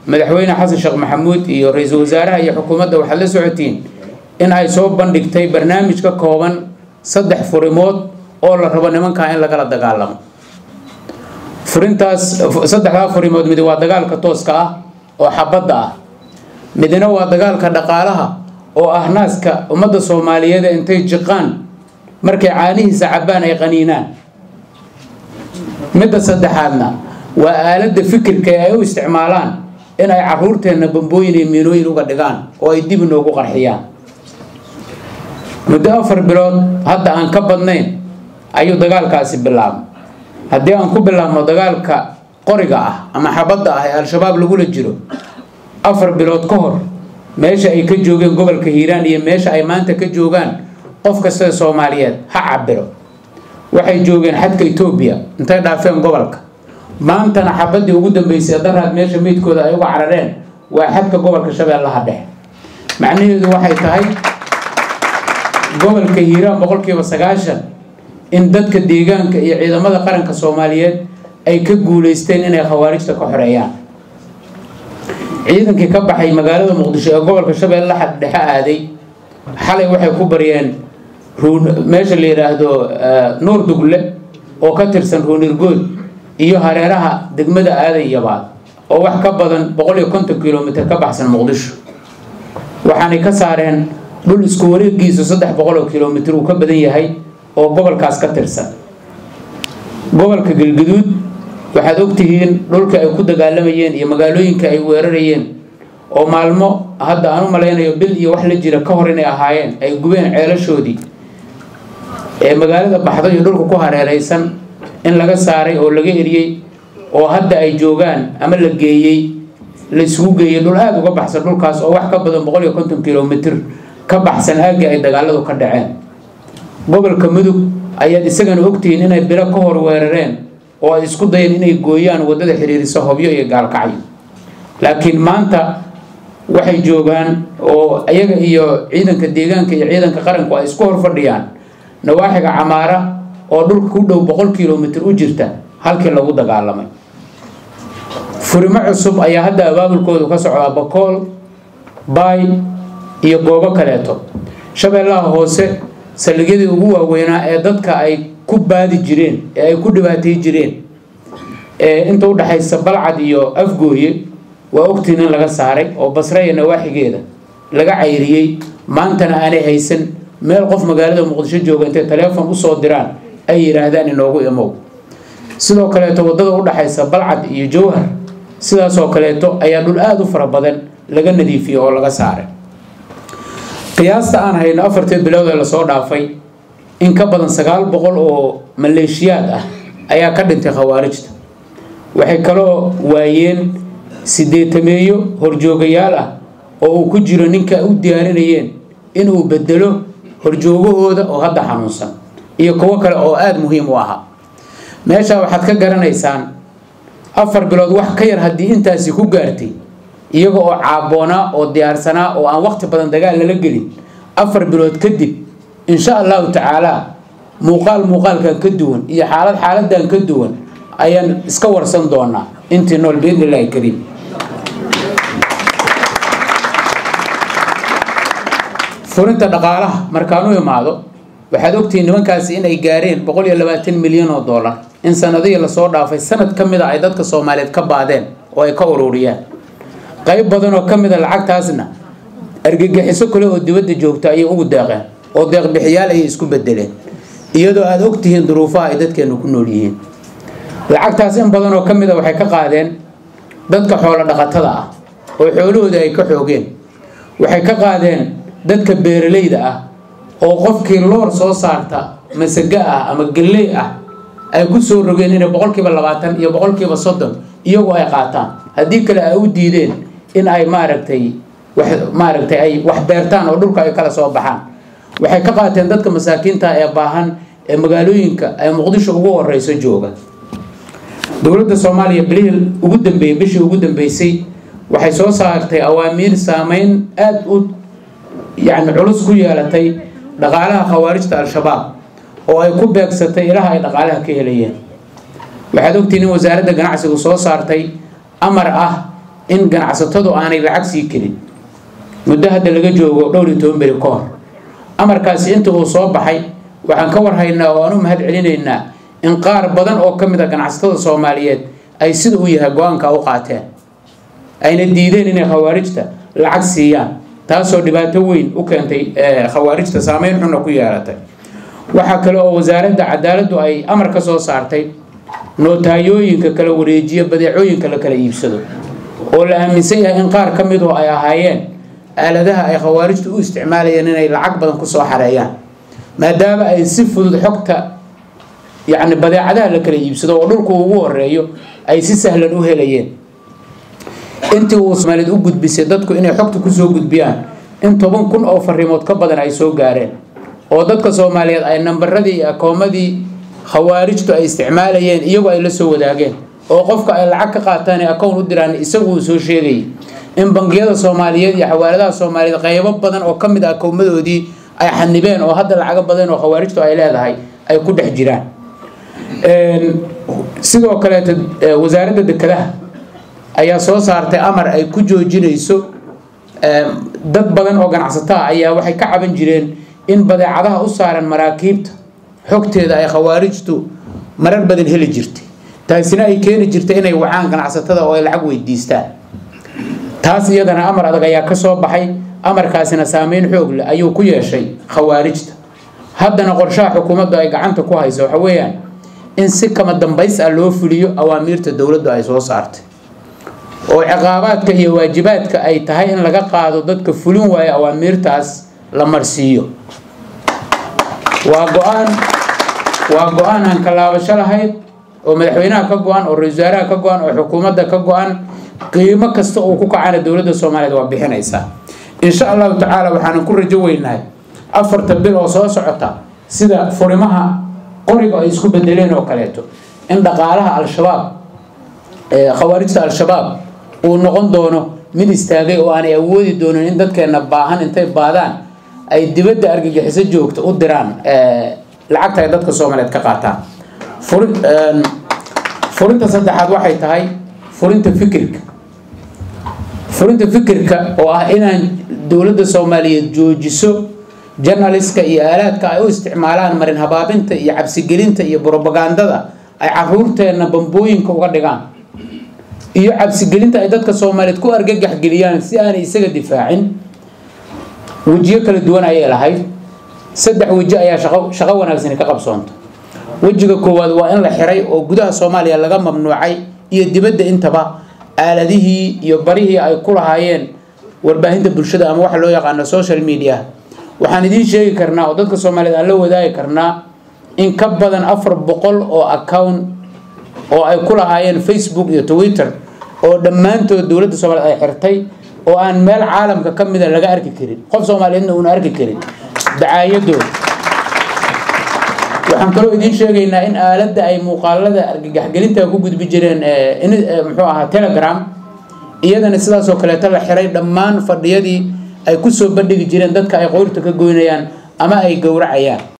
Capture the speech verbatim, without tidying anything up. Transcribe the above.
madaxweyne xasan sheekh maxamuud iyo ra'iisul wasaaraha iyo xukuumadda waxaad la socotiin in ay soo bandhigtay barnaamij ka kooban saddex furimood oo la rabo nimanka in lagala dagaalamo. furintaas saddexda furimood mid waa dagaalka tooska ah oo xabadda ah, midna waa dagaalka dhaqaalaha oo ah naaska ummadda Soomaaliyeed intay jiqaan markay caanihiisa cabaan ay qaniinaan. midda saddexaadna waa aaladda fikirka ay u isticmaalaan in ay caruurteena bambooyin iyo miinooyin uga dhigaan oo ay dib inoogu qarxiyaan. muddo afar bilood hadda aan ka badnayn ayuu dagaalkaasi bilaabay. haddii aan ku bilaabno dagaalka qoriga ah ama xabadda ah ee al-shabaab lagula jiro afar bilood ka hor meesha ay ka joogeen gobolka Hiiraan iyo meesha ay maanta ka joogaan qof kasta Soomaaliyeed ha cabiro. waxay joogeen xadka Itoobiya intay dhaafeen gobolka, maantana xabaddii ugu dambeysay daraad meesha meedkooda ay uga carareen waa xadka gobolka Shabeellaha Dhexe. macnaheedu waxay tahay gobolka Hiiraan boqolkiiba sagaashan in dadka deegaanka iyo ciidamada qaranka Soomaaliyeed ay ka guuleysteen inay khawaarijta ka xoreeyaan. ciidankii ka baxay magaalada Muqdisho ee gobolka Shabeellaha Dhexe aaday xalay waxay ku bariyeen meesha la yiraahdo Nuur Dugle oo ka tirsan Ruunirgood iyo hareeraha degmada aaday yabaad oo wax ka badan boqol iyo konton kiiloomitir ka baxsan Muqdisho. waxaanay ka saareen dhul isku wareegiisu saddex boqol oo kiiloomitir uu ka badan yahay oo gobolkaas ka tirsan. gobolka Galgaduud waxaad ogtihiin dhulka ay ku dagaalamayeen iyo magaalooyinka ay weerarayeen oo maalmo hadda aan u maleynayo bil iyo wax la jira ka hor inay ahaayeen ay gubeen ceelashoodii ee magaalada baxdo iyo dhulka ku hareeraysan in laga saaray oo laga eriyay oo hadda ay joogaan ama la geeyay la isugu geeyay dhul aad uga baxsan dhulkaas oo wax ka badan boqol iyo konton kiiloomitir ka baxsan aagga ay dagaaladu ka dhaceen. gobolka Mudug ayaad isagana ogtihiin inay bilo ka hor weerareen oo ay isku dayeen inay gooyaan wadada xiriirisa Hobyo iyo Gaalkacyo, laakiin maanta waxay joogaan oo ayaga iyo ciidanka deegaanka iyo ciidanka qaranku ay isku hor fadhiyaan nawaaxiga Camaara oo dhulka ku dhow boqol kiiloomitir u jirta halkii lagu dagaalamay. furimo cusub ayaa hadda abaabulkoodu ka socda Bakool, Baay iyo goobo kaleeto. Shabeellaha Hoose saldhigyadii ugu waaweynaa ee dadka ay ku baadi jireen ee ay ku dhibaatay jireen ee inta u dhaxaysa Balcad iyo Afgooye waa ogtiin in laga saaray oo Basra iyo nawaaxigeeda laga cayriyay. maantana aanay haysan meel qof magaalada Muqdisho jooga intay telefoon u soo diraan ay yiraahdaan inoogu imow. sidoo kale wadada u dhaxaysa Balcad iyo Jowhar sidaas oo kale ayaa dhul aad u fara badan laga nadiifiyay oo laga saaray. qiyaasta aan hayno afartii bilood ee la soo dhaafay in ka badan sagaal boqol oo maleeshiyaad ah ayaa ka dhintay khawaarijta. waxay kaloo waayeen sideetameeyo horjoogayaal ah oo uu ku jiro ninka u diyaarinayeen inuu bedelo horjoogahooda oo hadda xanuunsan iyo kuwa kale oo aad muhiim u ahaa. meesha waxaad ka garanaysaan afar bilood wax ka yar haddii intaasi ku gaartay iyaga oo caaboona oo diyaarsanaa oo aan waqti badan dagaal lala gelin afar bilood kadib insha Allah ta'ala muuqaal muuqaalkan ka duwan iyo xaalad xaaladan ka duwan ayaan iska warsan doonaa intii nool biidnillaahi kariim. furinta dhaqaalaha markaan u imaado waxaad ogtihiin nimankaasi in ay gaareen boqol iyo labaatan milyan oo dollar in sanadihii la soo dhaafay sanad ka mid ah ay dadka Soomaaliyeed ka baadeen oo ay ka ururiyeen. qayb badan oo kamid ah lacagtaasna argagixiso kale oo dibadda joogta ay ugu deeqeen oo deeq bixiyaal ay isku bedeleen iyadoo aad ogtihiin duruufaha ay dadkeenu ku nool yihiin. lacagtaas in badan oo kamid ah waxay ka qaadeen dadka xoolo dhaqatada ah oo xoolahooda ay ka xoogeen. waxay ka qaadeen dadka beeralayda ah oo qofkii loor soo saarta masaga ah ama galley ah ay ku soo rogeen in boqolkiiba labaatan iyo boqolkiiba soddon iyagoo ay qaataan haddii kale ay u diideen in ay maaragtay wax maaragtay ay wax beertaan oo dhulka ay kala soo baxaan. waxay ka qaateen dadka masaakiinta ee baahan ee magaalooyinka ay Muqdisho ugu horeyso jooga. dowladda Soomaaliya bilihii ugu dambeeyay bishii ugu dambeysay waxay soo saartay awaamiir saameyn aad u yani culus ku yeelatay dhaqaalaha khawaarijta al-shabaab oo ay ku beegsatay ilaha ay dhaqaalaha ka helayeen. waxaad ogtiin in wasaaradda ganacsigu soo saartay amar ah in ganacsatadu aanay lacag sii karin muddo hadda laga joogo dhowr iyo toban beri ka hor amarkaasi inta uu soo baxay waxaan ka warhaynaa oo aan u mahad celinaynaa in qaar badan oo ka mid ah ganacsatada Soomaaliyeed ay sida uu yahay go'aanka u qaateen ayna diideen inay khawaarijta lacag siiyaan taasoo dhibaato weyn u keentay khawaarijta saameyn xun ku yeelatay waxa kale oo wasaaradda cadaaladdu ay amar ka soo saartay nootayooyinka kala wareejiya badeecooyinka la kala iibsado oo la aaminsan yahay in qaar ka mid ah ay ahaayeen aaladaha ay khawaarijtu u isticmaalayeen inay lacag badan ku soo xareeyaan maadaama ay si fudud xogta يعني بداعدها لكلا يبسدوا ودولكو ugu horeeyo ay si sahlan u helayeen intii uu Soomaaliyeed u gudbisay dadku inay xogta ku soo gudbiyaan in toban kun oo fariimood ka badan ay soo gaareen oo dadka Soomaaliyeed ay nambaradii akoomadii khawaarijtu ay isticmaalayeen iyagu ay la soo wadaageen oo qofka ay lacag ka qaataan akoon u diraan isagu soo sheegay in bangiyada Soomaaliyeed iyo xawaaladaha Soomaaliyeed qaybo badan oo kamid ah akoomadoodii ay xanibeen oo hadda lacag badan oo khawaarijtu ay leedahay ay ku dhex jiraan sidoo kale wasaaradda dekedaha ayaa soo saartay amar ay ku joojinayso dad badan oo ganacsatada ayaa waxay ka caban jireen in badeecadaha u saaran maraakiibta xogteeda ay khawaarijtu marar badan heli jirtay taasina ay keeni jirtay inay wacaan ganacsatada oo ay lacag weydiistaan taas iyadana amar adag ayaa ka soo baxay amarkaasina saameyn xoog leh ayuu ku yeeshay khawaarijta haddana qorshaha xukuumaddu ay gacanta ku hayso waxa weeyaan in si kama dambays ah loo fuliyo awaamiirta dawladdu ay soo saartay oo ciqaabaadka iyo waajibaadka ay tahay in laga qaado dadka fulin waaya awaamiirtaas la marsiiyo waa go'aan waa go'aan aan ka laabasho lahayd oo madaxweynaha ka go'an oo ra'iisul wasaaraha ka go'an oo xukuumadda ka go'an qiimo kasta oo ku kacana dawladda Soomaaliyeed waa bixinaysaa insha Allah ta'ala waxaan ku rajo weynahay afarta bil oo soo socota sida furimaha qoriga ay isku bedeleen oo kaleeto in dhaqaalaha al-shabaab ee khawaarijta al-shabaab uu noqon doono mid istaagay oo aanay awoodi doonin in dadkeena baahan intay baadaan ay dibadda argagixiso joogto u diraan ee lacagta ay dadka Soomaaliyeed ka qaataan furinta saddexaad waxay tahay furinta fikirka furinta fikirka oo ah inaan dawladda Soomaaliyeed joojiso journalistka iyo aalaadka ay u isticmaalaan marin habaabinta iyo cabsi gelinta iyo propagandada ay caruurteena bambooyinka uga dhigaan iyo cabsi gelinta ay dadka Soomaaliyeed ku argagax geliyaan si aan isaga difaacin wajiyo kala duwan ay lahayd saddex waji ayaa shaqo shaqo wanaagsan ka qabsoonto wajiga koowaad waa in la xiray oo gudaha Soomaaliya laga mamnuucay iyo dibadda intaba aaladihii iyo barihii ay ku lahaayeen warbaahinta bulshada ama waxa loo yaqaan social media waxaan idin sheegi karnaa oo dadka Soomaaliyeed aan la wadaagi karnaa in ka badan afar boqol oo account oo ay ku lahaayeen Facebook iyo Twitter oo dhammaantood dawladda Soomaaliyeed ay xirtay oo aan meel caalamka kamid ah laga arki karin qof Soomaaliyeedna uu arki karin dacaayadooda waxaan kaloo idin sheegaynaa in aaladda ay muuqaalada argagax gelinta ku gudbi jireen ee muxuu ahaa Telegram iyadana sidaas oo kale la xiray dhammaan fadhiyadii ay ku soo bandhigi jireen dadka ay qoyrta ka goynayaan ama ay gowracayaan